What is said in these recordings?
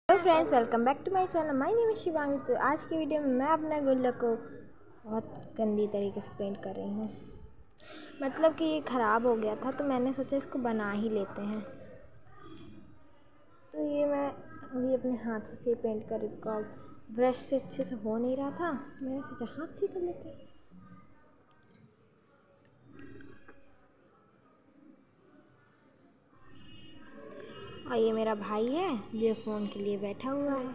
Hello friends, welcome back to my channel. My name is Shivangi. तो आज की video में मैं अपना गुल्लक को बहुत गंदी तरीके से पेंट कर रही हूँ। मतलब कि ये ख़राब हो गया था तो मैंने सोचा इसको बना ही लेते हैं। तो ये मैं अभी अपने हाथ से पेंट कर ब्रश से अच्छे से हो नहीं रहा था, मैंने सोचा हाथ से कर लेते हैं। और ये मेरा भाई है जो फ़ोन के लिए बैठा हुआ है।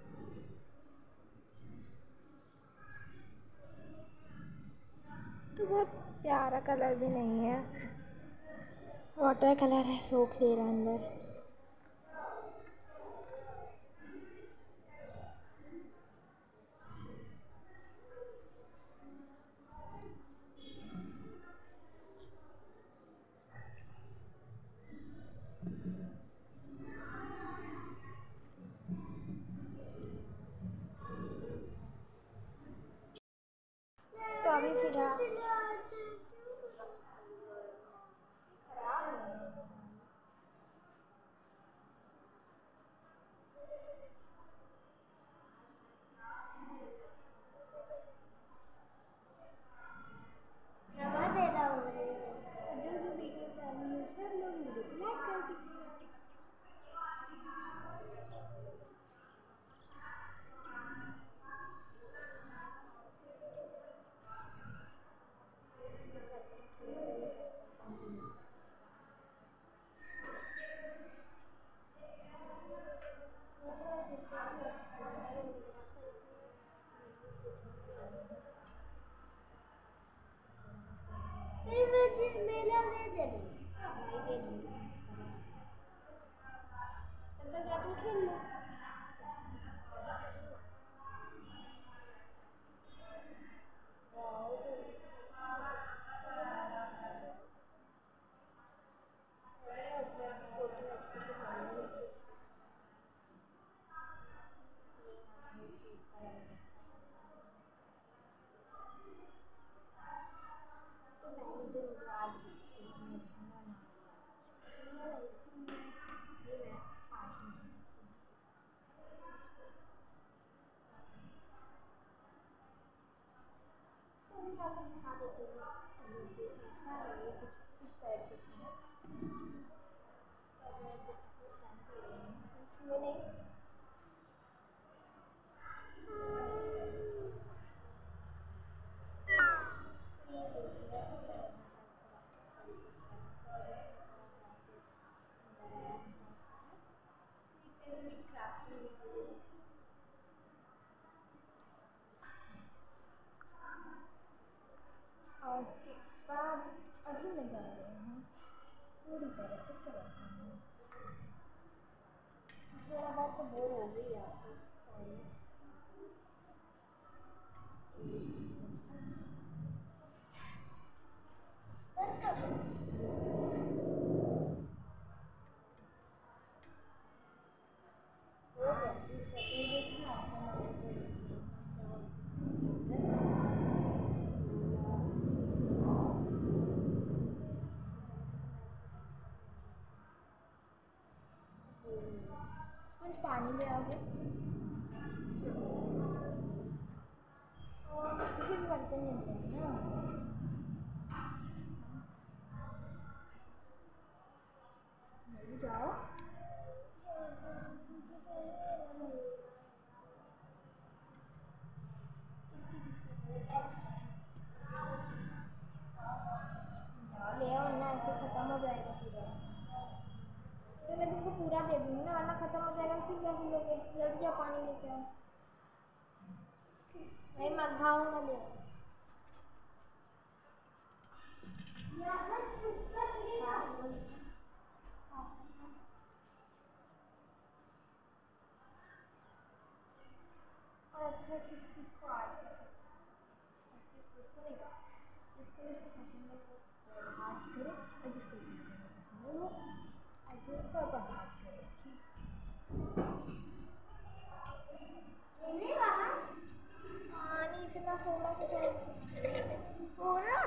तो बहुत प्यारा कलर भी नहीं है, वाटर कलर है, सोख ले रहा है अंदर। तो अभी फिलहाल जो जो वीडियो सब लोग वीडियो को लाइक कर दीजिए। मेला दे दे अंदर जा तुम खेल लो। दिखा देती हूँ जैसे ऐसा है, ये कुछ इस तरीके से है। नहीं और उसके बाद अभी मैं जा रही हूँ पूरी तरह से करती हूँ। थोड़ा बहुत तो बोर हो गई आपसे, सॉरी। कुछ पानी ले आओगे और किसी भी बर्तन में ले ना, जाओ। ले आओ वरना ऐसे ख़त्म हो जाएगा पूरा। तो मैं तुमको पूरा दे दूँगी ना, वरना ख़त्म हो जाएगा फिर कैसे लोगे। जल्दी जाओ पानी लेके आओ। नहीं मत खाऊंगा, ले और अच्छा किस किस को आता है इसको नहीं कर, जिसको इसको पसंद है वो हाथ करे और जिसको इसको पसंद है वो ऐसे ऊपर हाथ करे। पानी इतना थोड़ा सा थोड़ा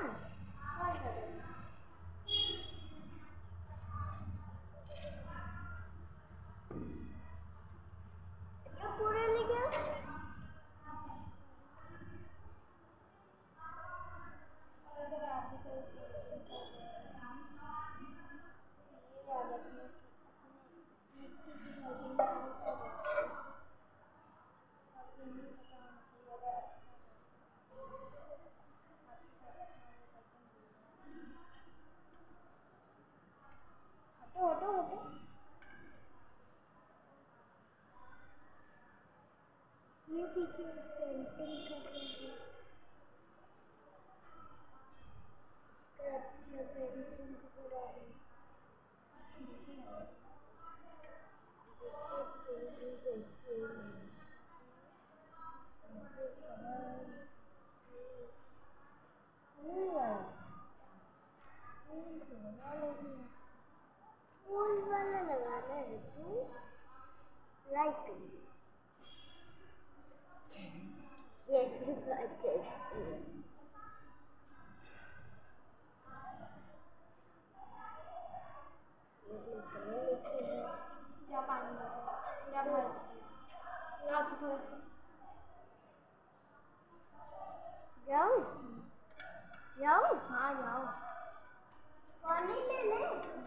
ये पीछे पेंटिंग कर रही है। अच्छा पेंटिंग कर रही है। फूल वाला लगाना है तू लाइक कर दी। ये जा पानी जा भर जाओ जाओ हाँ जाओ पानी ले ले।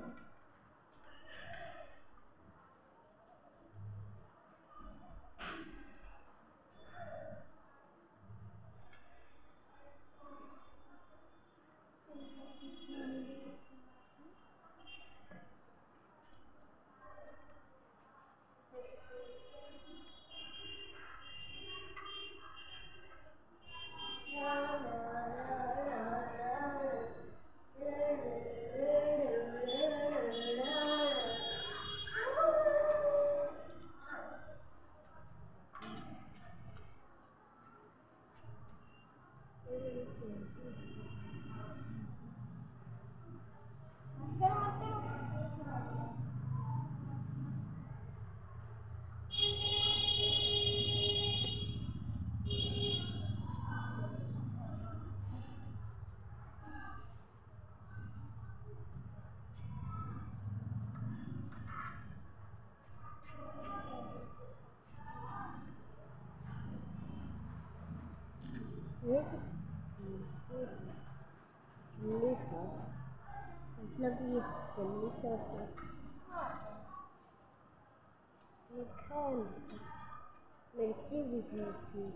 चिल्ली सॉस मतलब ये चिल्ली सॉस है। लिखा है मिर्ची भी है इसमें।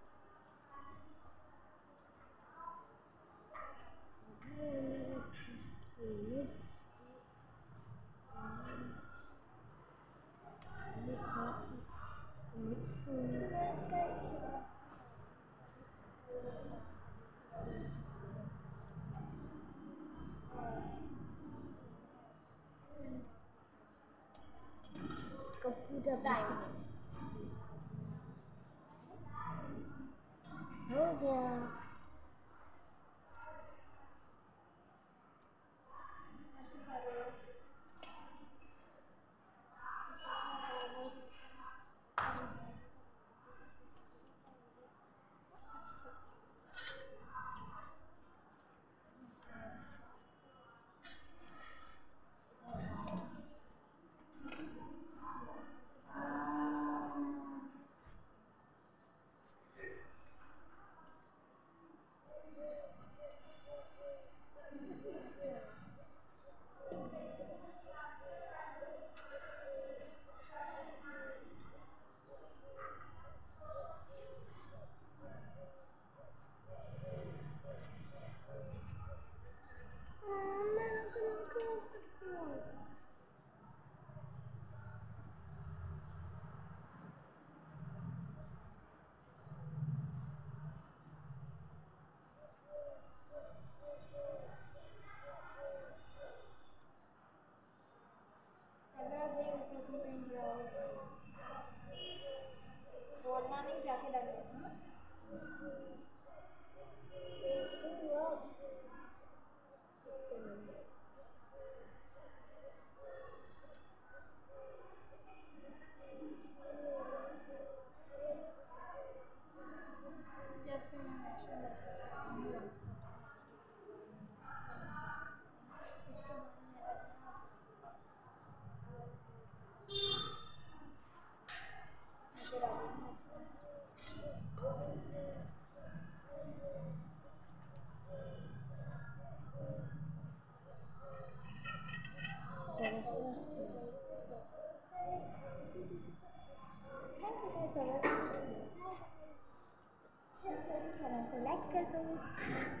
पूरा टाइम हो गया। बोलना नहीं जाके डर को लाइक कर दो।